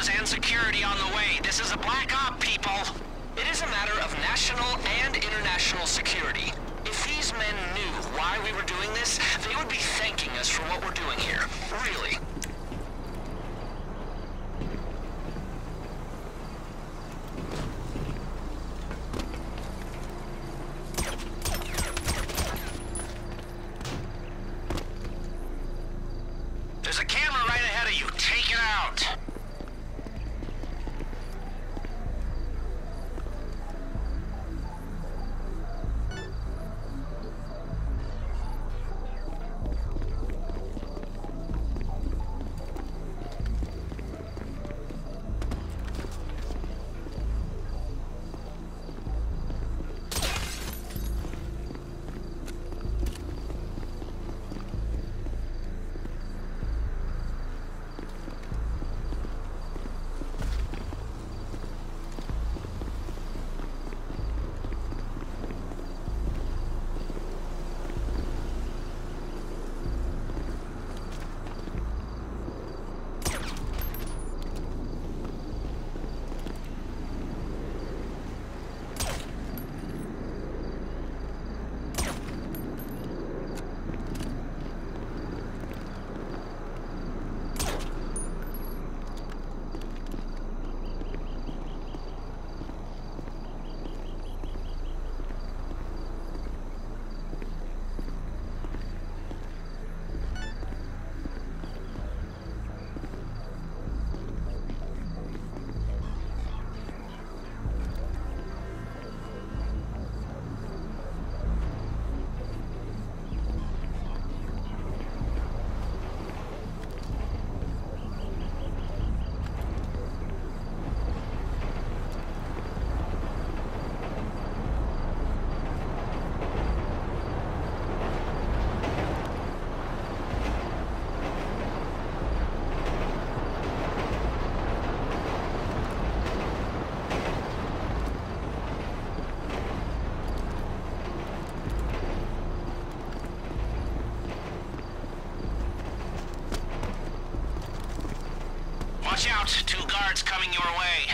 guards and security on the way. This is a black op, people. It is a matter of national and international security. If these men knew why we were doing this, they would be thanking us for what we're doing here. Really. There's a camera right ahead of you. Take it out. Watch out, 2 guards coming your way.